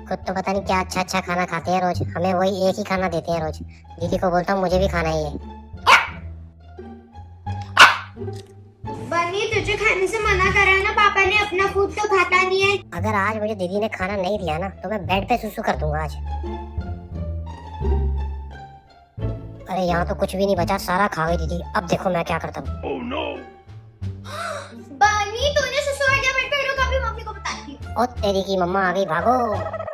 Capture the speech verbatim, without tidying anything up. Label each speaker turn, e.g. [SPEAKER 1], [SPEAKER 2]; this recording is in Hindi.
[SPEAKER 1] खुद तो पता नहीं क्या अच्छा अच्छा खाना खाते हैं रोज, हमें वही एक ही खाना देते हैं रोज। दीदी को बोलता हूँ मुझे भी खाना ही है।
[SPEAKER 2] बनी तुझे खाने से मना करा ना, पापा ने अपना फूड तो खाता नहीं है।
[SPEAKER 1] अगर आज मुझे दीदी ने खाना नहीं दिया ना तो मैं बेड पे सुसु कर दूंगा आज। अरे यहाँ तो कुछ भी नहीं बचा, सारा खा गई दीदी। अब देखो मैं क्या करता हूँ।
[SPEAKER 2] oh, no. बनी तूने सुसु कर दिया बेड पे, रुक अभी मम्मी को बताती हूँ।
[SPEAKER 1] ओ तेरी की मम्मा आ गई, भागो।